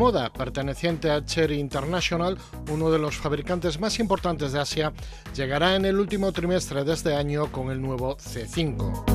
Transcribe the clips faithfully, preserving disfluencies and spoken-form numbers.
Omoda, perteneciente a Chery International, uno de los fabricantes más importantes de Asia, llegará en el último trimestre de este año con el nuevo C cinco.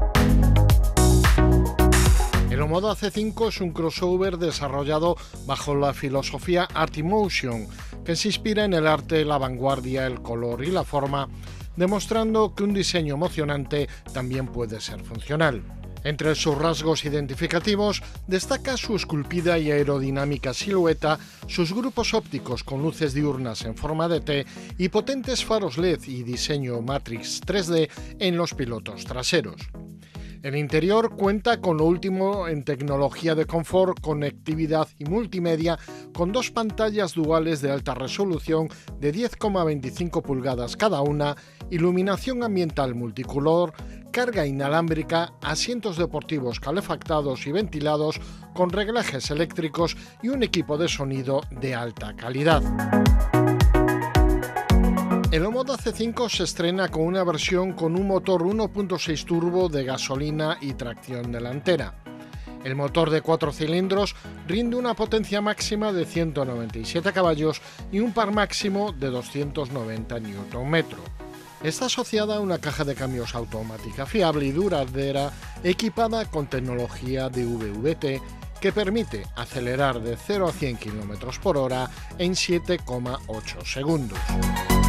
El Omoda C cinco es un crossover desarrollado bajo la filosofía Artimotion, que se inspira en el arte, la vanguardia, el color y la forma, demostrando que un diseño emocionante también puede ser funcional. Entre sus rasgos identificativos destaca su esculpida y aerodinámica silueta, sus grupos ópticos con luces diurnas en forma de T y potentes faros L E D y diseño Matrix tres D en los pilotos traseros. El interior cuenta con lo último en tecnología de confort, conectividad y multimedia, con dos pantallas duales de alta resolución de diez coma veinticinco pulgadas cada una, iluminación ambiental multicolor, carga inalámbrica, asientos deportivos calefactados y ventilados con reglajes eléctricos y un equipo de sonido de alta calidad. El Omoda C cinco se estrena con una versión con un motor uno punto seis turbo de gasolina y tracción delantera. El motor de cuatro cilindros rinde una potencia máxima de ciento noventa y siete caballos y un par máximo de doscientos noventa newton metros. Está asociada a una caja de cambios automática fiable y duradera equipada con tecnología D V V T que permite acelerar de cero a cien kilómetros por hora en siete coma ocho segundos.